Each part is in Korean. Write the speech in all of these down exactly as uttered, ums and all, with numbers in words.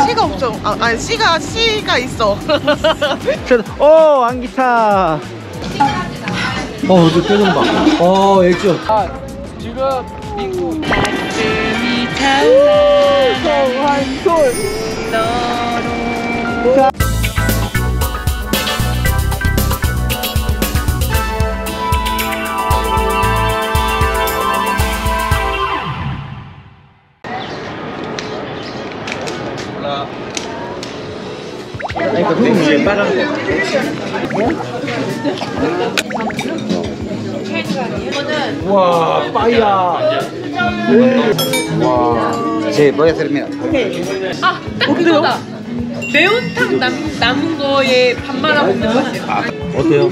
C가 없어. 아, 아니 C가 C가 있어. 오, 안기타. 어, 이거 표정 봐. 어, 액션. 아, 지금 미국. 가슴이 찬란한 솔. 아니, 그 위에 빨간 거. 와, 빠이야. 와. Sí, voy a hacer, mira. 아, 그거다. 매운탕 남, 남은 거에 밥 말아 먹는 맛이에요. 아, 어때요?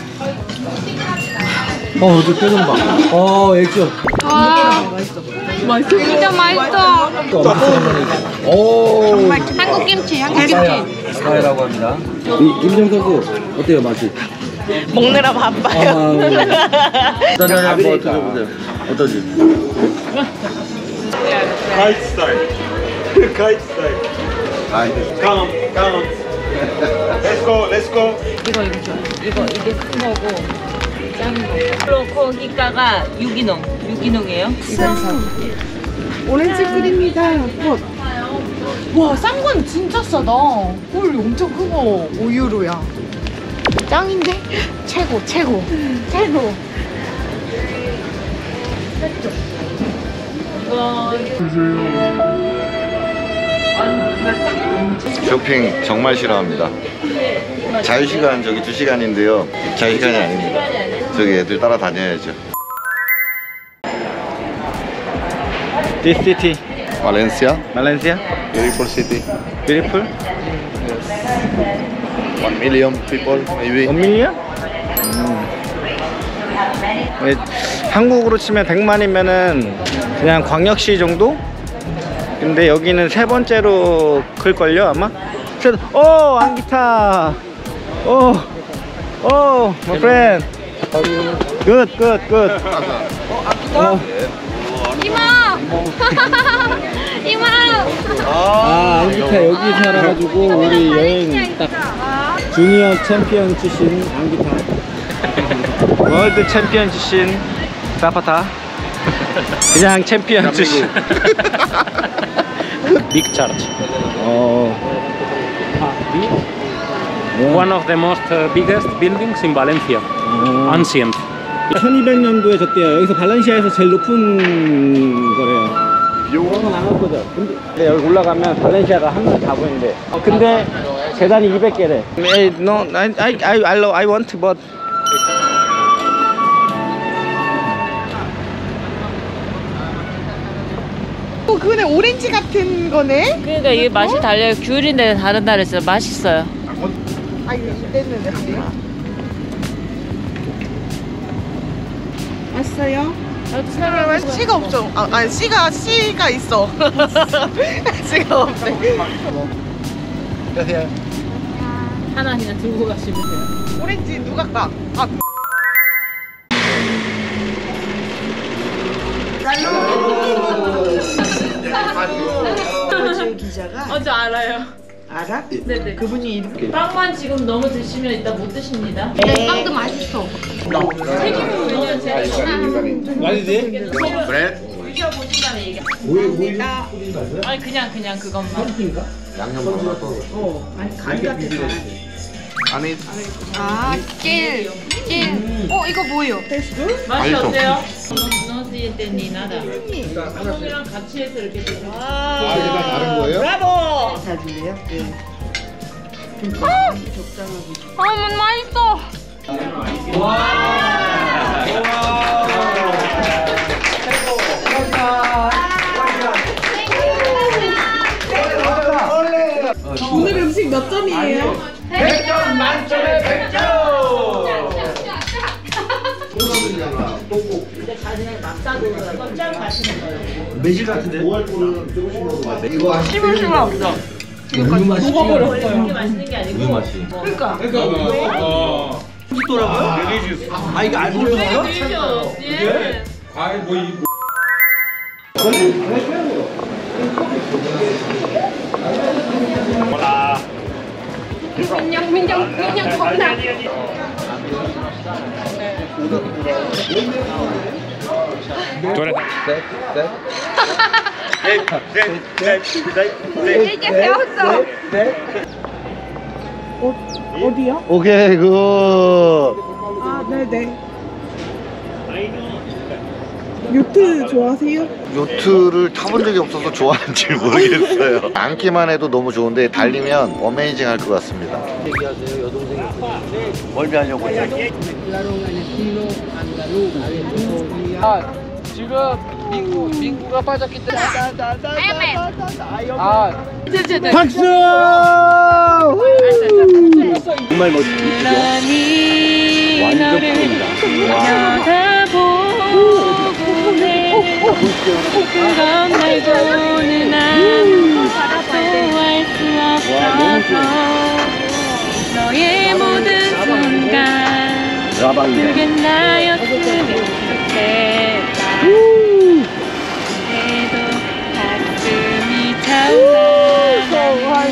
어, 이거 표정 봐. 어, 액션. 와, 맛있어. 진짜 맛있어. 오. 한국 김치, 한국 김치. 스파이라고 합니다. 이 임정 선수 어때요, 맛이? 먹느라 바빠요. 일단은 한번 드셔보세요. 어떠지? Kite style. Kite style. Come, come. Let's go, let's go. 이거 이거 줘. 이거 이게 큰 거고 작은 거. 그리고 거기가가 유기농. 유기농이에요. 오렌지 꿀입니다. 와, 싼 건 진짜 싸다. 꿀 엄청 크고 오 유로야. 짱인데? 최고, 최고, 최고. 쇼핑 정말 싫어합니다. 자유시간 저기 두 시간인데요 자유시간이 아닙니다. 저기 애들 따라다녀야죠. This city, 발렌시아? Valencia, Beautiful city. beautiful. One million people maybe. 원 밀리언? 네, 한국으로 치면 백만이면은 그냥 광역시 정도? 근데 여기는 세 번째로 클걸요 아마? 오, 안기타. 오, 오, my friend. Good, good, good. 어. 이마! 이마! 아, 안기타 여기 살아가지고 우리 여행 딱 주니어 챔피언 출신 안기타. 월드 챔피언 출신 사파타. 그냥 챔피언 출신. Big church. 어. One of the most uh, biggest buildings in Valencia. Ancient. 천이백 년도에 졌대요. 여기서 발렌시아에서 제일 높은 거래요. 요거는 나갔거든. 근데 여기 올라가면 발렌시아가 한눈 다 보이는데. 근데 계단이 이백 개래. No, I, I, I, I want, but. 어, 그거네 오렌지 같은 거네? 그러니까 이게 맛이 달라요. 귤인데 다른 나라 있어요. 맛있어요. 아, 이거 이랬는데. 왔어요? 새로 C가 없어. 아, 아니 C가 C가 있어. C가 없네. 하나 그냥 들고 가시면 돼요. 오렌지 누가 까? 아. 지금 기자가 어, 저 알아요. 알아? 네네. 그분이 이렇게 빵만 지금 너무 드시면 이따 못 드십니다. 네, 빵도 맛있어. 책임을 왜냐면 제가 말이지? 드셔보신 다음에 얘기. 아니 그냥 그냥 그것만. 양념 발라서. 어 아니 간 같아서 아니 아, 찔, 찔. 어, 이거 뭐예요? 맛이 맛있어. 어때요? 노스일 때니 나다. 한국이랑 같이 해서 이렇게 드세요. 아, 다른 거예요? 브라보. 사줄래요? 네. 적당하게 아, 맛있어. 오늘 음식 몇 점이에요? 백 점 만점에 백 점. 근데 자신의 막사도 깜짝 가시는 거예요. 매실 같은데? 이거 씹을 수가 없어. 우유 맛이 원래 그렇게 맛있는 게 아니고. 우유 맛이. 그러니까. 어. 있더라고요? 아, 이거 안 보여요? 딜리셔스. 예. 아이 뭐 이. 아, 민영 민영 그냥 겁나. 이게 배웠어. 어디요? 오케이 굿. 아, 네네. 요트 좋아하세요? 요트를 타본 적이 없어서 좋아하는지 모르겠어요. 앉기만 해도 너무 좋은데 달리면 어메이징 할 것 같습니다. 얘기하세요, 여동생이. 멀미하려고 했죠? 지금 민구, 민구가 빠졌기 때문에. 아, 박수! 정말 멋지죠? 완전 큽니다. 그런 말고는 아무것도 할 수 없어서 너의 모든 순간 그게 나였으면 좋겠다. 그래도 가슴이 차오르는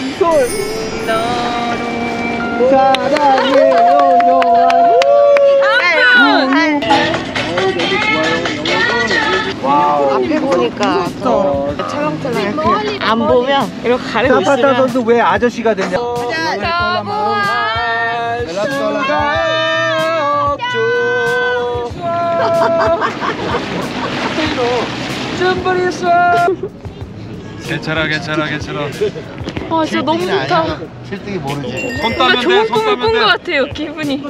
너로 사랑해요, 요한. 앞에 보니까 또 찰랑찰랑 이렇게 안 보면 이렇게 가리고 있으면 사파타 선수 왜 아저씨가 됐냐? 괜찮아 괜찮아 괜찮아. 아 진짜 너무 좋다. 칠등이 모르지. 손 따면 돼. 좋은 손 꿈을 따면 꾼 돼. 것 같아요 기분이.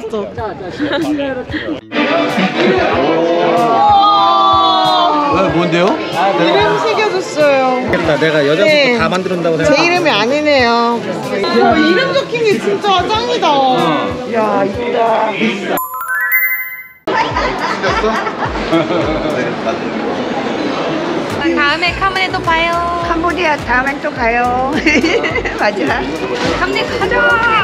왜 뭔데요? 이름 새겨줬어요. 겠다 내가 여자부터 네. 다 만들었다고 생각. 제 이름이 아니네요. 와, 이름 적힌 게 진짜 짱이다. 야, 이쁘다. 다음에 카문에 또 봐요. 캄보디아 다음엔 또 가요. 맞아. 카문에 가자.